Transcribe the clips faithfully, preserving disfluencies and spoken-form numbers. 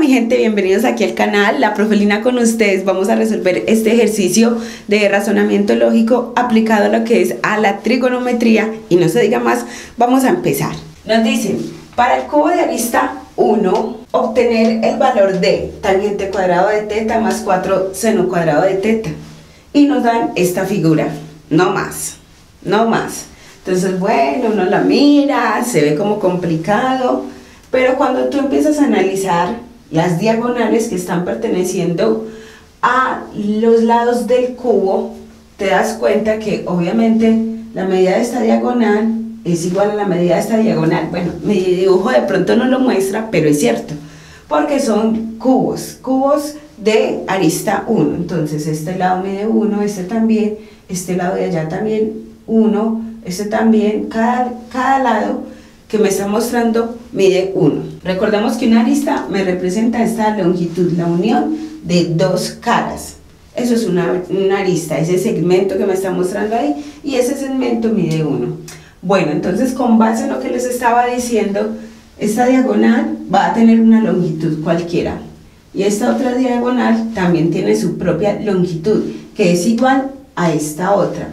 mi gente, bienvenidos aquí al canal. La profe Lina con ustedes. Vamos a resolver este ejercicio de razonamiento lógico aplicado a lo que es a la trigonometría. Y no se diga más, vamos a empezar. Nos dicen, para el cubo de arista uno, obtener el valor de tangente cuadrado de teta más cuatro seno cuadrado de teta. Y nos dan esta figura, no más, no más. Entonces, bueno, uno la mira, se ve como complicado, pero cuando tú empiezas a analizar las diagonales que están perteneciendo a los lados del cubo, te das cuenta que obviamente la medida de esta diagonal es igual a la medida de esta diagonal. Bueno, mi dibujo de pronto no lo muestra, pero es cierto, porque son cubos, cubos de arista uno. Entonces este lado mide uno, este también, este lado de allá también uno, este también, cada, cada lado que me está mostrando mide uno. Recordemos que una arista me representa esta longitud, la unión de dos caras. Eso es una, una arista, ese segmento que me está mostrando ahí, y ese segmento mide uno. Bueno, entonces con base en lo que les estaba diciendo, esta diagonal va a tener una longitud cualquiera, y esta otra diagonal también tiene su propia longitud, que es igual a esta otra.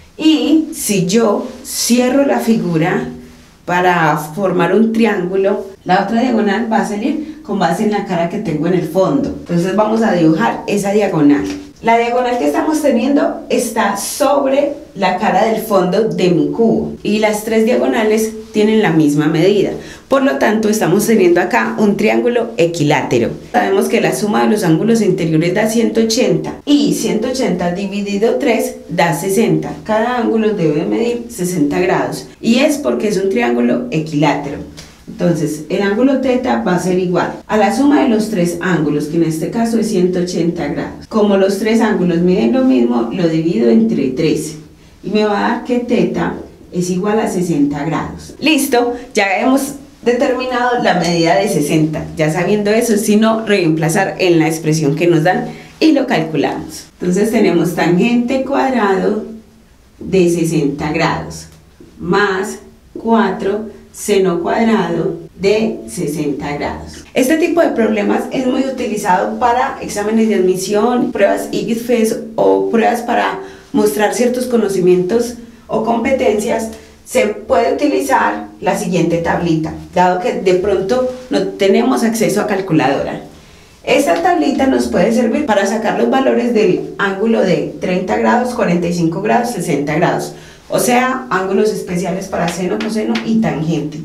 Y si yo cierro la figura para formar un triángulo, la otra diagonal va a salir con base en la cara que tengo en el fondo. Entonces vamos a dibujar esa diagonal. La diagonal que estamos teniendo está sobre la cara del fondo de mi cubo, y las tres diagonales tienen la misma medida. Por lo tanto, estamos teniendo acá un triángulo equilátero. Sabemos que la suma de los ángulos interiores da ciento ochenta, y ciento ochenta dividido tres da sesenta. Cada ángulo debe medir sesenta grados, y es porque es un triángulo equilátero. Entonces, el ángulo teta va a ser igual a la suma de los tres ángulos, que en este caso es ciento ochenta grados. Como los tres ángulos miden lo mismo, lo divido entre tres, y me va a dar que teta es igual a sesenta grados. Listo, ya hemos determinado la medida de sesenta. Ya sabiendo eso, sino reemplazar en la expresión que nos dan y lo calculamos. Entonces tenemos tangente cuadrado de sesenta grados más cuatro seno cuadrado de sesenta grados. Este tipo de problemas es muy utilizado para exámenes de admisión, pruebas I C F E S o pruebas para mostrar ciertos conocimientos o competencias. Se puede utilizar la siguiente tablita, dado que de pronto no tenemos acceso a calculadora. Esta tablita nos puede servir para sacar los valores del ángulo de treinta grados, cuarenta y cinco grados, sesenta grados, o sea, ángulos especiales para seno, coseno y tangente.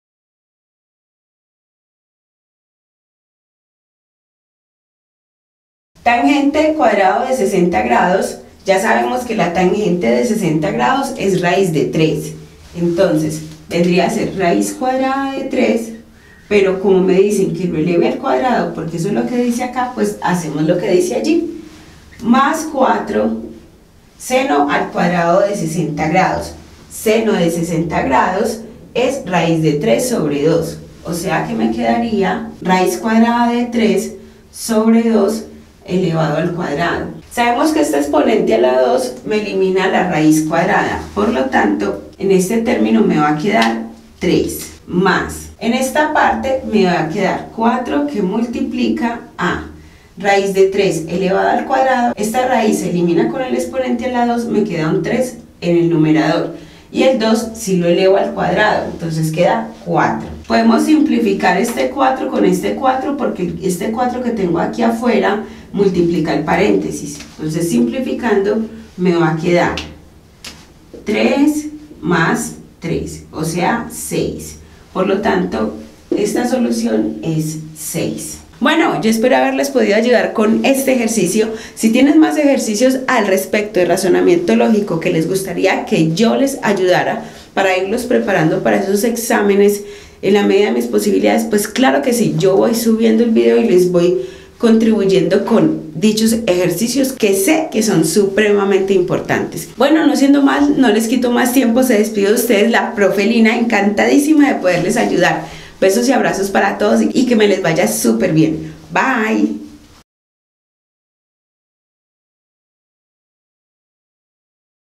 Tangente cuadrado de sesenta grados, ya sabemos que la tangente de sesenta grados es raíz de tres. Entonces, vendría a ser raíz cuadrada de tres, pero como me dicen que lo eleve al cuadrado, porque eso es lo que dice acá, pues hacemos lo que dice allí. Más cuatro seno al cuadrado de sesenta grados. Seno de sesenta grados es raíz de tres sobre dos. O sea que me quedaría raíz cuadrada de tres sobre dos elevado al cuadrado. Sabemos que este exponente a la dos me elimina la raíz cuadrada. Por lo tanto, en este término me va a quedar tres más. En esta parte me va a quedar cuatro que multiplica a raíz de tres elevado al cuadrado. Esta raíz se elimina con el exponente a la dos, me queda un tres en el numerador, y el dos si lo elevo al cuadrado, entonces queda cuatro. Podemos simplificar este cuatro con este cuatro, porque este cuatro que tengo aquí afuera multiplica el paréntesis. Entonces simplificando me va a quedar tres más tres, o sea seis. Por lo tanto, esta solución es seis. Bueno, yo espero haberles podido ayudar con este ejercicio. Si tienen más ejercicios al respecto de razonamiento lógico que les gustaría que yo les ayudara para irlos preparando para esos exámenes en la medida de mis posibilidades, pues claro que sí, yo voy subiendo el video y les voy contribuyendo con dichos ejercicios que sé que son supremamente importantes. Bueno, no siendo más, no les quito más tiempo, se despide de ustedes la profe Lina, encantadísima de poderles ayudar. Besos y abrazos para todos y que me les vaya súper bien. Bye.